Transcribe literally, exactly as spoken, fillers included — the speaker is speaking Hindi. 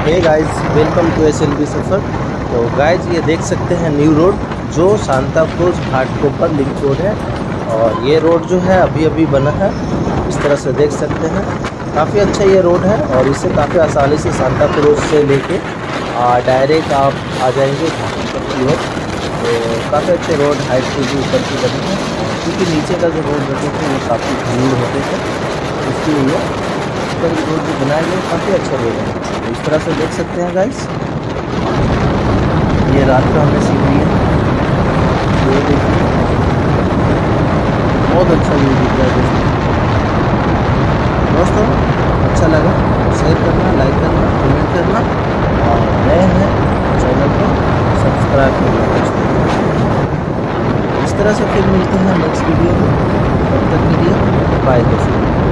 Hey guys, welcome to S L B सफ़र। तो गाइस ये देख सकते हैं न्यू रोड जो सांता क्रूज घाटकोपर लिंक रोड है। और ये रोड जो है अभी अभी बना है, इस तरह से देख सकते हैं। काफ़ी अच्छा ये रोड है और इससे काफ़ी आसानी से सांता क्रूज से लेके डायरेक्ट आप आ जाएंगे घाटकोपर की ओर। तो काफ़ी अच्छे रोड हाइट से भी ऊपर की बने हैं, क्योंकि नीचे का जो रोड बने थे वो काफ़ी भीड़ होते थे, इसके लिए ऊपर रोड जो बनाए गए काफ़ी अच्छा रोड है। तो इस तरह से देख सकते हैं गाइस, ये रात का हमें सीन है, ये देखिए बहुत अच्छा व्यू दिख रहा है दोस्तों। अच्छा लगा शेयर करना, लाइक करना, कमेंट करना और नए हैं चैनल को सब्सक्राइब करना। इस तरह से फिर मिलते हैं नेक्स्ट वीडियो में, तब तक के लिए बाय दोस्तों।